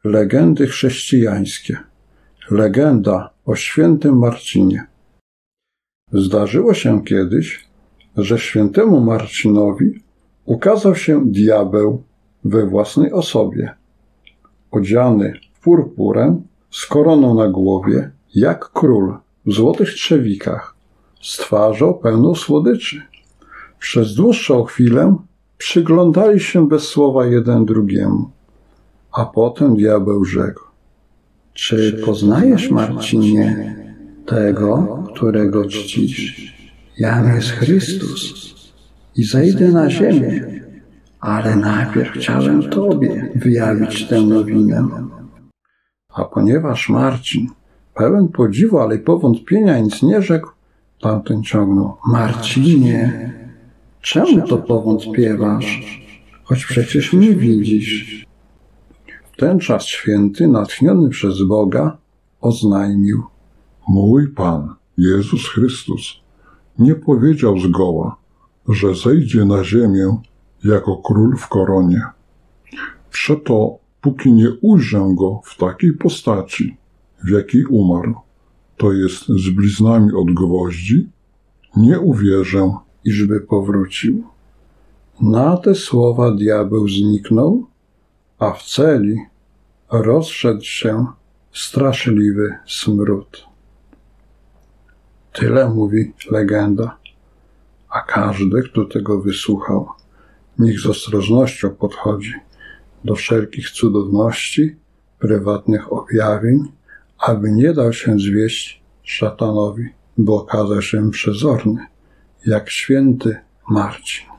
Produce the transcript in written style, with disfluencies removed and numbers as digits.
Legendy chrześcijańskie. Legenda o świętym Marcinie. Zdarzyło się kiedyś, że świętemu Marcinowi ukazał się diabeł we własnej osobie, odziany w purpurę, z koroną na głowie, jak król, w złotych trzewikach, z twarzą pełną słodyczy. Przez dłuższą chwilę przyglądali się bez słowa jeden drugiemu, a potem diabeł rzekł: Czy poznajesz, Marcinie, tego, którego czcisz? Jam jest Chrystus i zejdę na ziemię, ale najpierw chciałem Tobie wyjawić tę nowinę. A ponieważ Marcin, pełen podziwu, ale i powątpienia, nic nie rzekł, tamten ciągnął: Marcinie, czemu to powątpiewasz, choć przecież mnie widzisz? W ten czas święty, natchniony przez Boga, oznajmił: Mój Pan, Jezus Chrystus, nie powiedział zgoła, że zejdzie na ziemię jako król w koronie. Przeto, póki nie ujrzę go w takiej postaci, w jakiej umarł, to jest z bliznami od gwoździ, nie uwierzę, iżby powrócił. Na te słowa diabeł zniknął, a w celi rozszedł się straszliwy smród. Tyle mówi legenda, a każdy, kto tego wysłuchał, niech z ostrożnością podchodzi do wszelkich cudowności, prywatnych objawień, aby nie dał się zwieść szatanowi, bo okazał się przezorny, jak święty Marcin.